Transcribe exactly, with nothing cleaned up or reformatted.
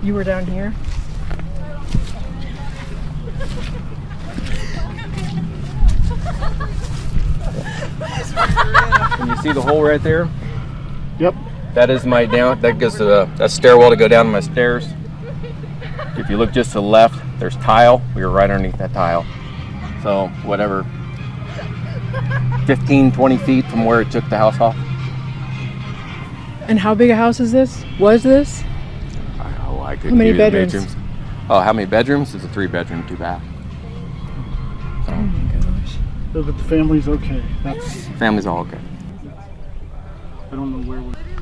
You were down here? Can you see the hole right there? Yep. That is my down, that gives a, a stairwell to go down my stairs. If you look just to the left, there's tile. We were right underneath that tile. So whatever, fifteen, twenty feet from where it took the house off. And how big a house is this? Was this? Oh, I couldn't How many give you the bedrooms? bedrooms. Oh, how many bedrooms? It's a three bedroom, two bath. Oh my gosh. But the family's okay. That's. Family's all okay. I don't know where we're.